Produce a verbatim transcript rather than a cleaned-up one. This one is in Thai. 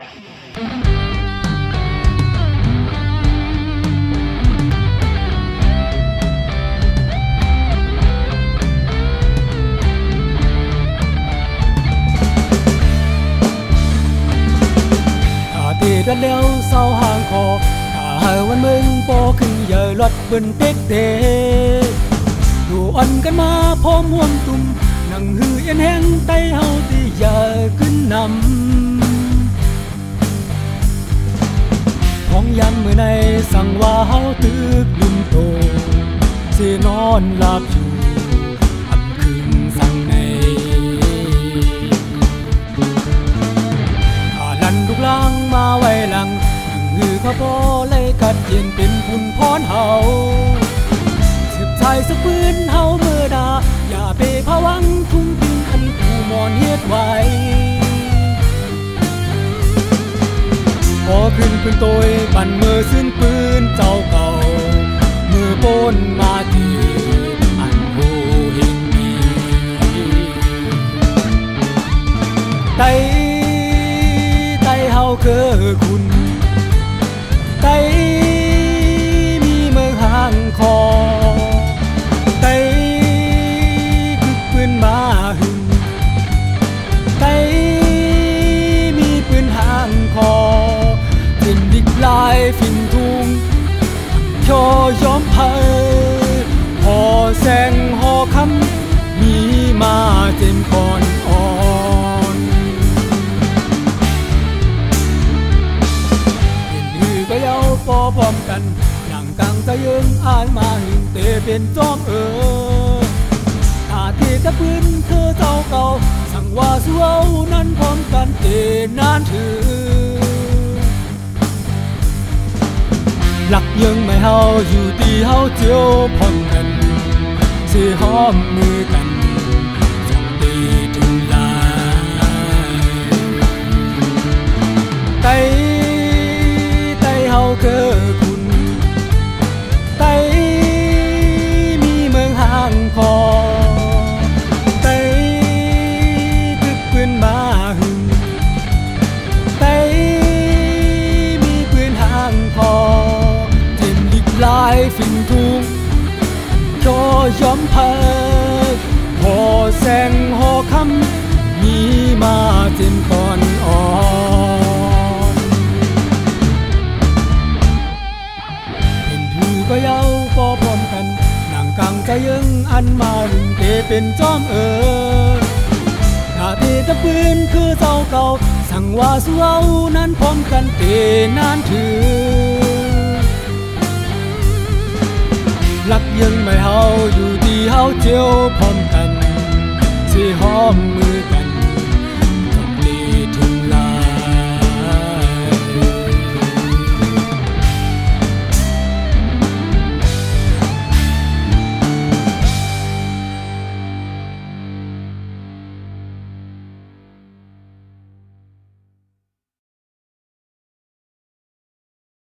ดันแล้วเศร้าห่างคอถ้าวันมึงโปขึ้นเยอะลดบนเต็กเตดูอ่อนกันมาพร้อมห่วงตุ่มนั่งหือเอ็นแห้งไตเฮาที่เยอะขึ้นนำของยันเมื่อในสั่งว่าเฮาตึกลุมโตสินอนหลับอยู่อันคืนสั่งในลูกลังมาไว้หลังนั่งหือเขาพอเลยกัดเย็นเป็นพุ่นพรเฮาสืบชายสะปืนเฮาเมื่อดาอย่าไปพะวังทุ่มทิ้งอันผู้มอนเฮ็ดไว้พอขึ้นปืนโตยปั่นมือซึ้นปืนเจ้าเก่ามือโปนมาทีอันโหเฮงดีไตเฮาคือคุณไตมีเมืองห่างคอไตคึกปืนมาหึงไตมีปืนห่างคอฟินดิกลายฟินทุงโชยอมเพยพอแสงหอคำมีมาเต็มก่อนอ่อนพอพร้อมกันนั่งกลางใจยึงอ่านมาหึงเตเป็นจอมเออถ้าที่จะพื้นคือเจ้าเก่าสั่งว่าสู้เอานั้นพร้อมกันเตนานถือหลักยังไม่เฮาอยู่ที่เฮาเจียวพร้อมกันสิหอมมือกันจังตีถึงลายไตคือคุณไตมีเมืองห่างคอไตตึกปืนมาหึงไตมีปืนห่างคอเต็มดิกลายฟินทุงโชยอมเพยพอแสงหอคำมีมาเต็มก่อนอ่อนก็เย้าพอพร้อมกันนั่งกลางใจยึงอันมาหึงเตเป็นจอมเออถ้าเตตะปืนคือเจ้าเก่าสั่งว่าสู้เอานั้นพร้อมกันเตนานถือหลักยังไม่เฮาอยู่ที่เฮาเจียวพร้อมกันสิหอมมือกัน